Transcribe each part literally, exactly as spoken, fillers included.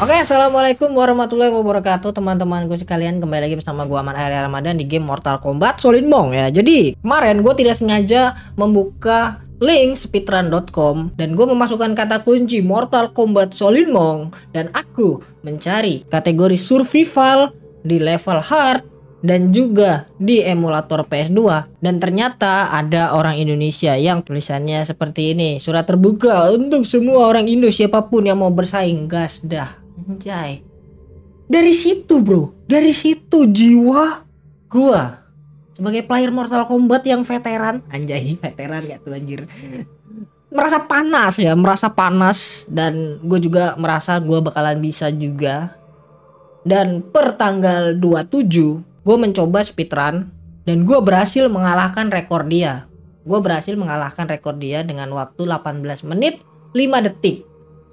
Oke, assalamualaikum warahmatullahi wabarakatuh teman-temanku sekalian, kembali lagi bersama gua Aman Akhir Ramadan di game Mortal Kombat Shaolin Monk ya. Jadi kemarin gue tidak sengaja membuka link speedrun dot com dan gue memasukkan kata kunci Mortal Kombat Shaolin Monk dan aku mencari kategori survival di level hard dan juga di emulator P S dua, dan ternyata ada orang Indonesia yang tulisannya seperti ini: surat terbuka untuk semua orang Indo siapapun yang mau bersaing, gas dah. Anjay. Dari situ bro, dari situ jiwa gua sebagai player Mortal Kombat yang veteran, anjay veteran gak tuh anjir, merasa panas ya, merasa panas, dan gue juga merasa gue bakalan bisa juga. Dan per tanggal dua puluh tujuh gue mencoba speedrun dan gue berhasil mengalahkan rekor dia. Gue berhasil mengalahkan rekor dia dengan waktu delapan belas menit lima detik.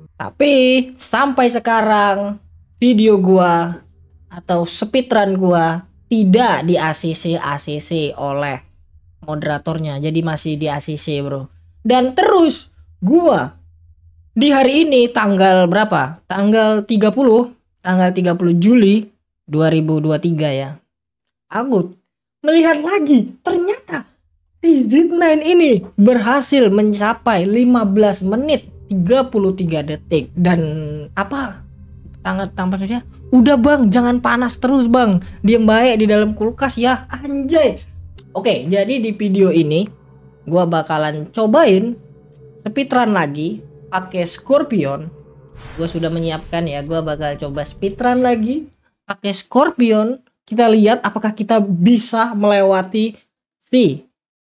Tapi sampai sekarang video gua atau speedrun gua tidak di A C C A C C oleh moderatornya. Jadi masih di A C C, bro. Dan terus gua di hari ini tanggal berapa? Tanggal tiga puluh, tanggal tiga puluh Juli dua ribu dua puluh tiga ya. Aku melihat lagi ternyata Z sembilan ini berhasil mencapai lima belas menit tiga puluh tiga detik. Dan apa, tangan tanpa susah, udah bang jangan panas terus bang, diem baik di dalam kulkas ya, anjay. Oke, jadi di video ini gua bakalan cobain speedrun lagi pakai Scorpion. Gua sudah menyiapkan ya, gua bakal coba speedrun lagi pakai Scorpion. Kita lihat apakah kita bisa melewati si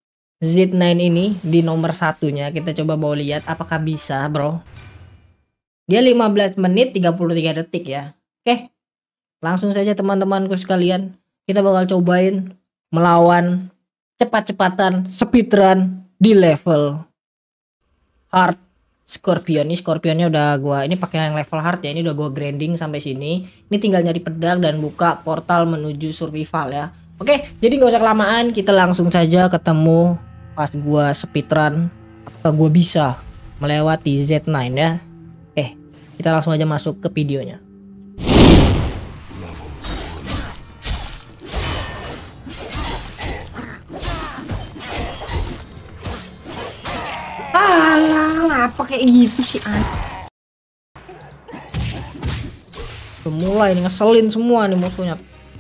Z sembilan ini di nomor satunya. Kita coba mau lihat apakah bisa, bro. Dia lima belas menit tiga puluh tiga detik ya. Oke, langsung saja teman-temanku sekalian, kita bakal cobain melawan cepat-cepatan speedrun di level hard Scorpion. Ini Scorpionnya udah gua, ini pakai yang level hard ya, ini udah gua grinding sampai sini. Ini tinggal nyari pedang dan buka portal menuju survival ya. Oke, jadi nggak usah kelamaan, kita langsung saja ketemu pas gua speedrun apakah gua bisa melewati Z sembilan ya. Eh, kita langsung aja masuk ke videonya. Alah, apa kayak gitu sih? Mulai nih ngeselin semua nih musuhnya.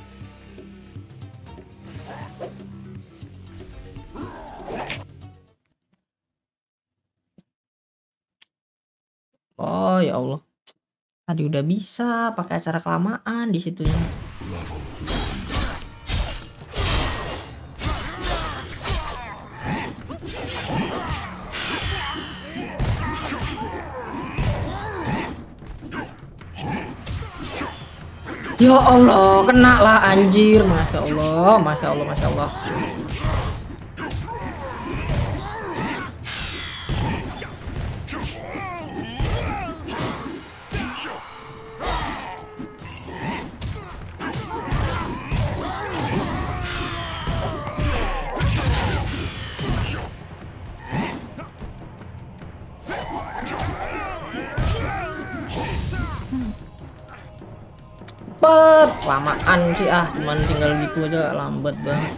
Oh ya Allah, tadi udah bisa pakai acara kelamaan di situnya. Ya Allah, kena lah anjir, masya Allah, masya Allah, masya Allah. Cepet, lamaan sih ah, cuman tinggal gitu aja lambat banget.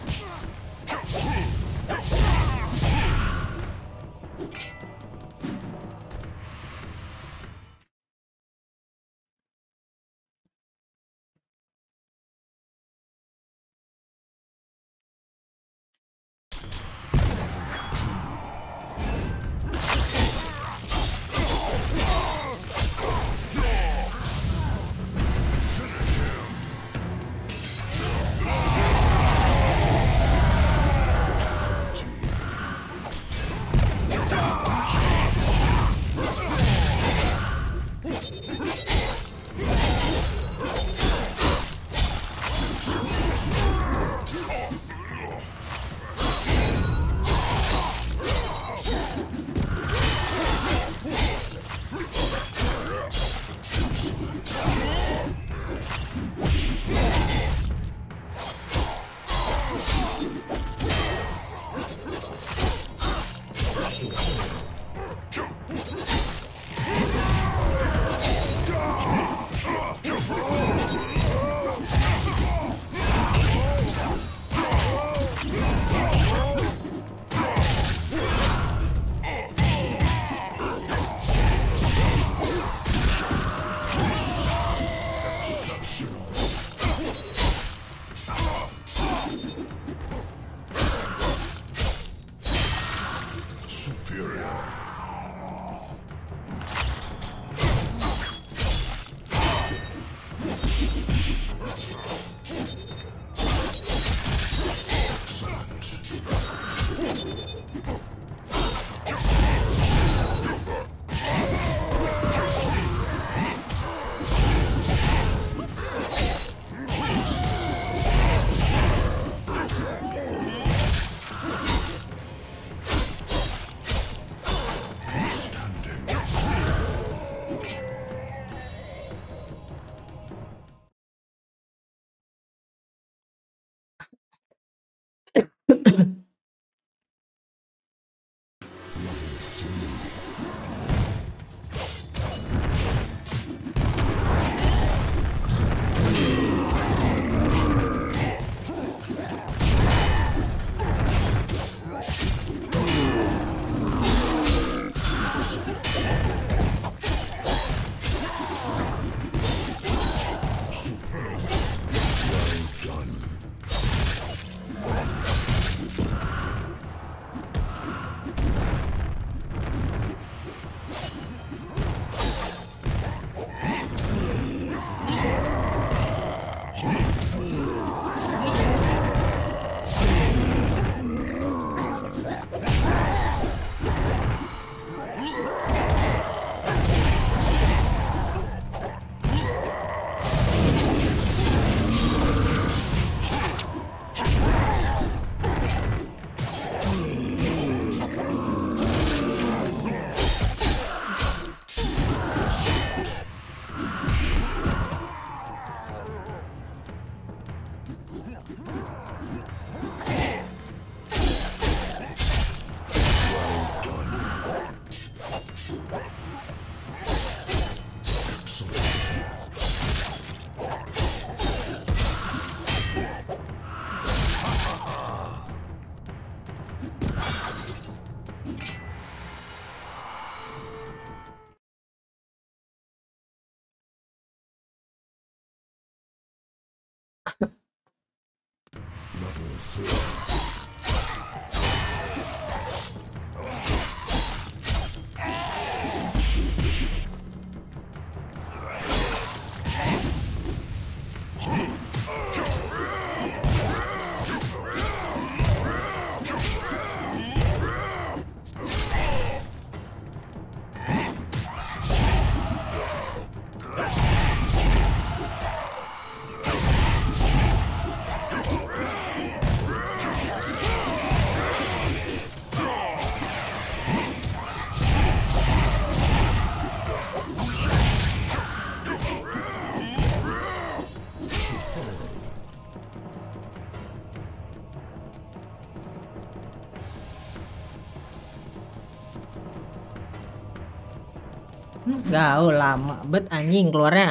Gaul lama bet anjing keluarnya.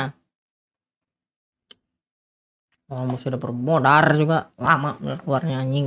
Oh, musuh udah bermodar juga lama keluarnya anjing.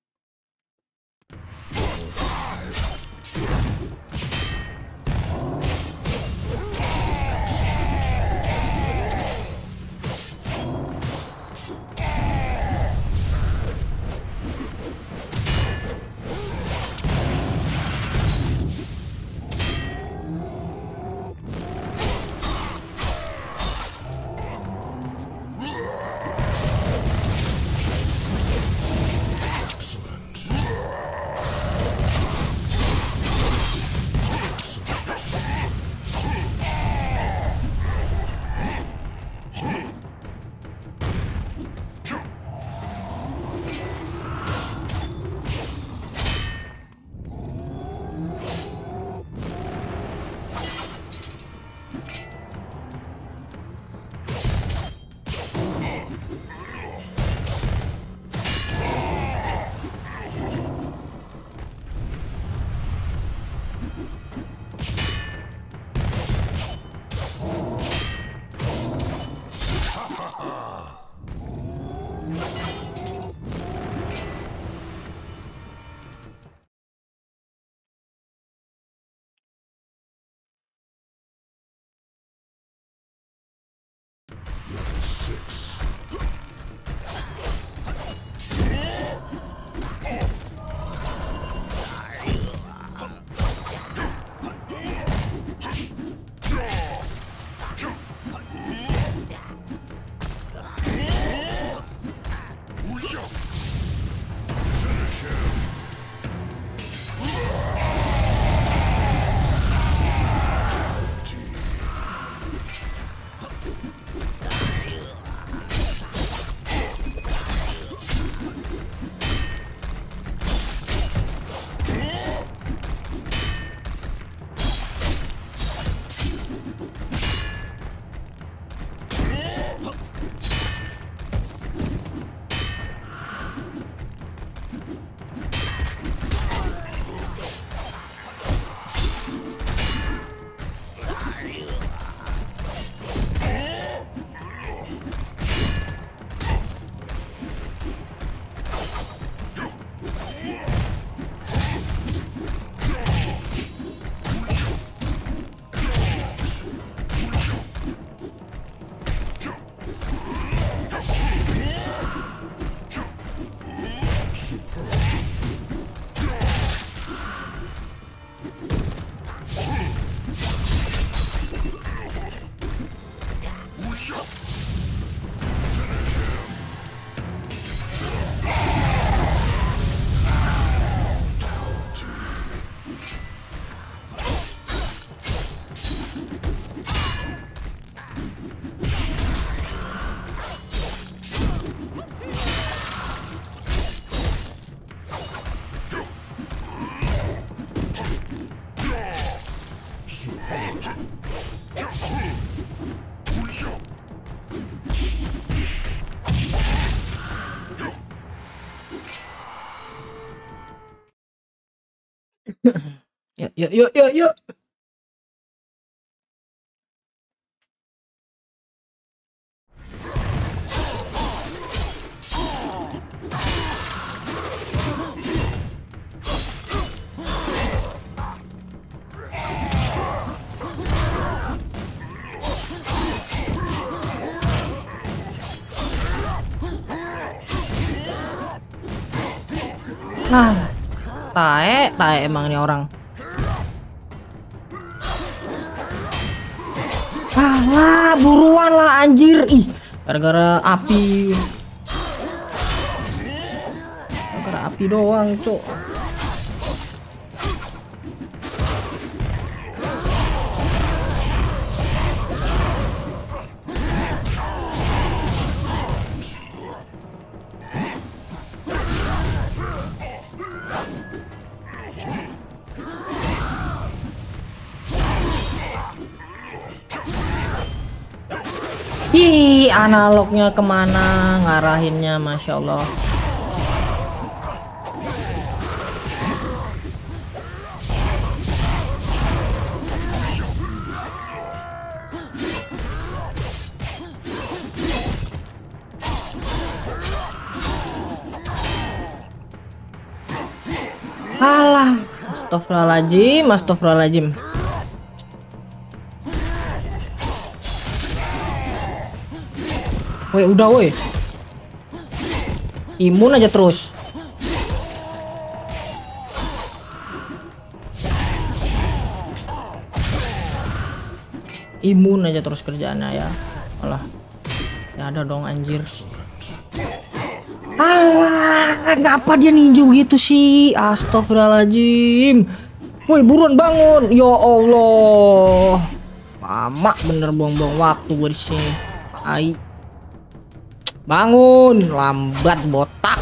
Yuk, yuk, yuk, yuk, yuk. Ah, tae, tae emang ini orang. Ah, lah, buruan lah anjir. Ih, gara-gara api. Gara-gara api doang, cok. Ih, analognya kemana ngarahinnya, Masya Allah. Alah, astagfirullahaladzim, astagfirullahaladzim. Woi, udah woi. Imun aja terus. Imun aja terus kerjaannya ya. Alah. Ya ada dong anjir. Alah, ngapa dia ninju gitu sih? Astagfirullahaladzim. Woi, buruan bangun. Ya Allah. Lama bener buang-buang waktu gue di sini. Ai. Bangun, lambat botak.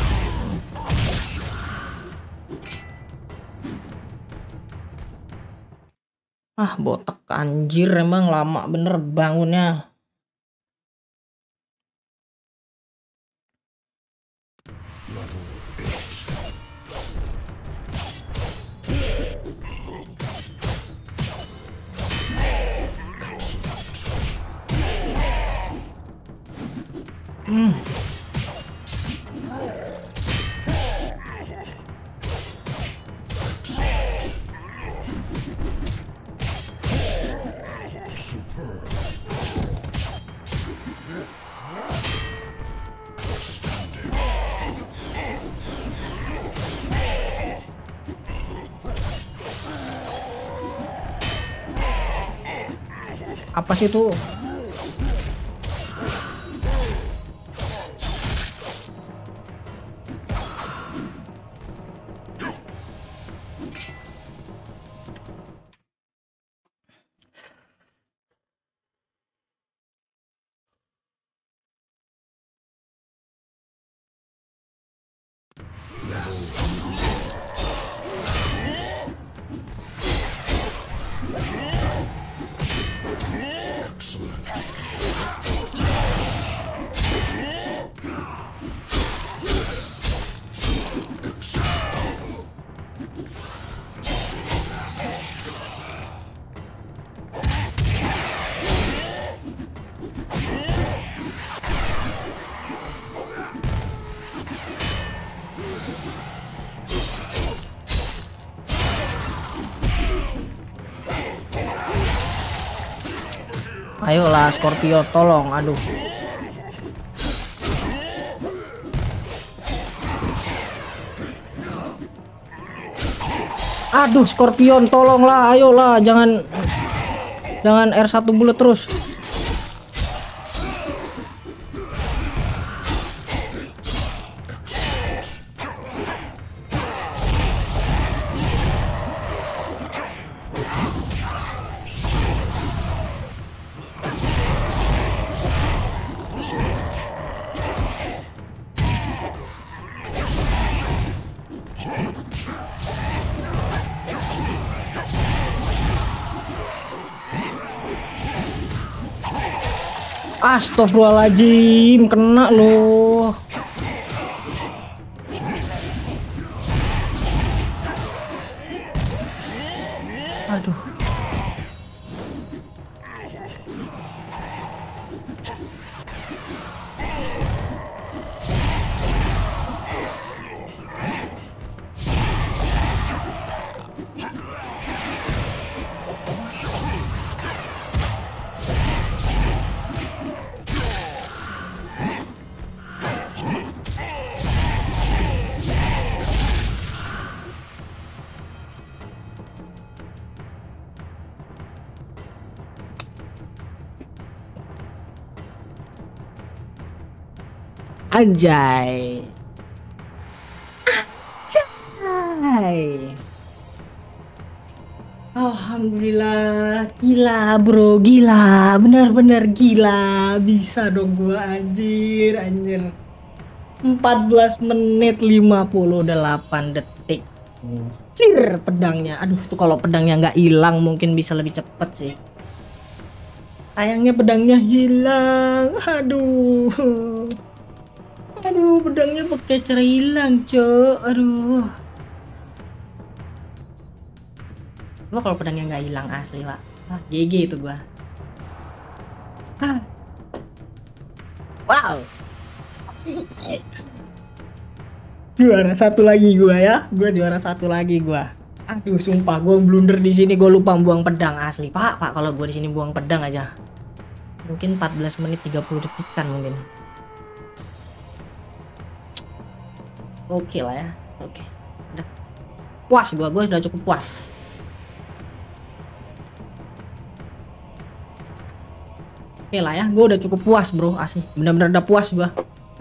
Ah, botak anjir, emang lama bener bangunnya. Hmm. Apa sih itu? Ayolah Scorpio, tolong. Aduh. Aduh, Scorpion, tolonglah. Ayolah, jangan jangan R satu bulat terus. Astagfirullahaladzim, kena loh. Aduh. Anjay. Anjay. Alhamdulillah, gila bro, gila, bener-bener gila, bisa dong gua anjir, anjir. empat belas menit lima puluh delapan detik. Anjir pedangnya, aduh tuh kalau pedangnya nggak hilang mungkin bisa lebih cepet sih. Sayangnya pedangnya hilang, aduh, aduh pedangnya pakai cara hilang cok, aduh. Gua kalau pedangnya nggak hilang asli pak, ah, G G itu gua. Ah. Wow. Juara satu lagi gua ya, gua juara satu lagi gua. Aduh sumpah gua blunder di sini, gua lupa buang pedang asli pak. Pak kalau gua di sini buang pedang aja, mungkin empat belas menit tiga puluh detikan mungkin. Oke lah ya, oke. Udah puas gua, gua sudah cukup puas. Oke lah ya, gue udah cukup puas bro, asli bener-bener udah puas gue.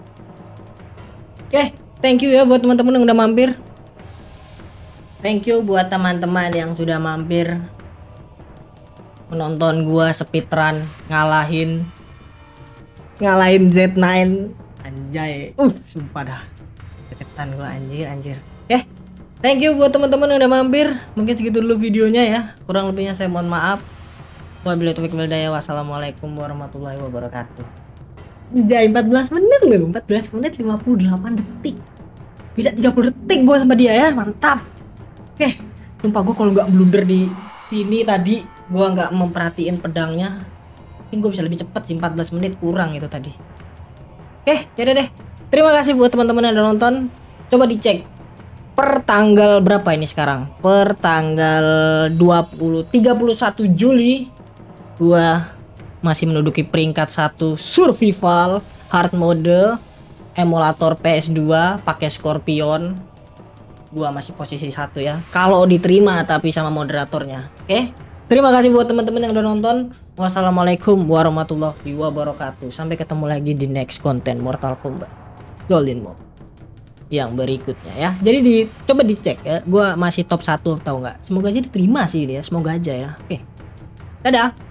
Oke, thank you ya buat teman-teman yang udah mampir. Thank you buat teman-teman yang sudah mampir menonton gue speedrun ngalahin ngalahin Z sembilan. Anjay, uh sumpah dah deketan gue anjir anjir. Oke, thank you buat teman-teman yang udah mampir. Mungkin segitu dulu videonya ya, kurang lebihnya saya mohon maaf. Wabillahi taufiq wal hidayah. Wassalamualaikum warahmatullahi wabarakatuh. Anjay empat belas menit loh, empat belas menit lima puluh delapan detik. Beda tiga puluh detik gua sama dia ya, mantap. Oke, sumpah gua kalau nggak blunder di sini tadi, gua nggak memperhatiin pedangnya, mungkin gua bisa lebih cepat sih, empat belas menit kurang itu tadi. Oke, yaudah deh. Terima kasih buat teman-teman yang udah nonton. Coba dicek per tanggal berapa ini sekarang? Per tanggal dua puluh tiga puluh satu Juli. Gua masih menduduki peringkat satu survival hard mode emulator P S dua pakai Scorpion. Gua masih posisi satu ya, kalau diterima tapi sama moderatornya. Oke, terima kasih buat teman-teman yang udah nonton. Wassalamualaikum warahmatullahi wabarakatuh. Sampai ketemu lagi di next konten Mortal Kombat Golden Mode yang berikutnya ya. Jadi di coba dicek ya, gua masih top satu tahu nggak? Semoga aja diterima sih dia, semoga aja ya. Oke, dadah.